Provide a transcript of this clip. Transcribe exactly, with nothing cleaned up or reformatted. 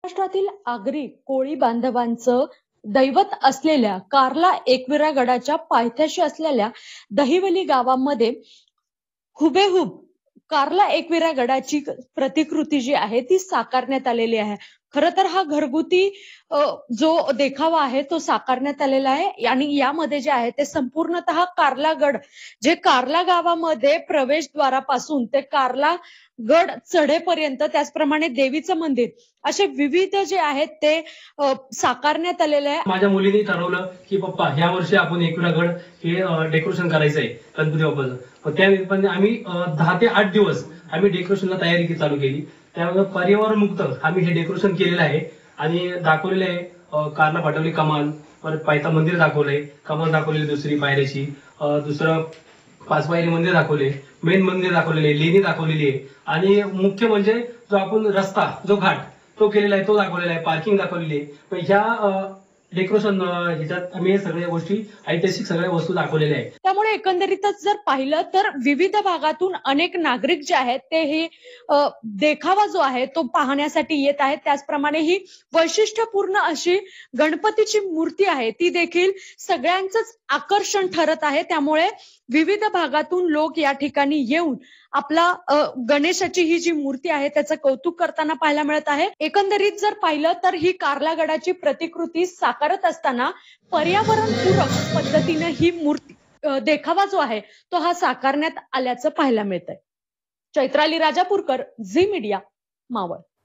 महाराष्ट्रातील आगरी कोळी बांधवांचं दैवत असलेल्या कार्ला एकविरा गडाच्या पायथ्याशी असलेल्या दहिवली गावामध्ये हुबेहूब कार्ला एकविरा गडाची प्रतिकृती जी आहे ती साकारण्यात आलेली आहे। खरं तर हा घरगुती अ, जो देखावा आहे तो साकारण्यात आलेला आहे आणि यामध्ये जे आहे ते संपूर्णतः कार्ला गड जे कार्ला गावामध्ये प्रवेशद्वारापासून ते कार्ला गड चढेपर्यंत त्याचप्रमाणे देवीचं मंदिर असे विविध जे आहेत ते अ, साकारण्यात आलेले आहे। माझ्या मुलीने ठरवलं की पप्पा ह्या वर्षी आपण एकविरा गड हे डेकोरेशन करायचं आहे गणपती बाप्पाचं। मग त्या निमित्ताने आम्ही अ, दहा ते आठ दिवस आम्ही डेकोरेशनला तयारी चालू केली। त्यामुळे पर्यावरण मुक्त आम्ही हे डेकोरेशन केलेलं आहे आणि दाखवलेलं आहे अ, कार्ला पाटवली कमान, परत पायथा मंदिर दाखवलंय, कमान दाखवलेली दुसरी पायऱ्याची, अ, दुसरं पाच पायरी मंदिर दाखवले, मेन मंदिर दाखवलेले, लेणी दाखवलेली आहे आणि मुख्य म्हणजे जो आपण रस्ता जो घाट तो केलेला आहे तो दाखवलेला आहे, पार्किंग दाखवलेली आहे। पण ह्या डेकोरेशन ह्याच्यात आम्ही हे सगळ्या गोष्टी ऐतिहासिक सगळ्या वस्तू दाखवलेल्या आहेत। त्यामुळे एकंदरीतच जर पाहिलं तर विविध भागातून अनेक नागरिक जे आहेत ते हे अ, देखावा जो आहे तो पाहण्यासाठी येत आहेत। त्याचप्रमाणे ही वैशिष्ट्यपूर्ण अशी गणपतीची मूर्ती आहे ती देखील सगळ्यांचंच आकर्षण ठरत आहे। त्यामुळे विविध भागातून लोक या ठिकाणी येऊन आपला अ, गणेशाची ही जी मूर्ती आहे त्याचं कौतुक करताना पाहायला मिळत आहे। एकंदरीत जर पाहिलं तर ही कार्ला गडाची प्रतिकृती साकारत असताना पर्यावरणपूरक पद्धतीने ही मूर्ती अ, देखावा जो आहे तो हा साकारण्यात आल्याचं पाहायला मिळतंय। Chaitrali Rajapurkar, Zee media, Maval.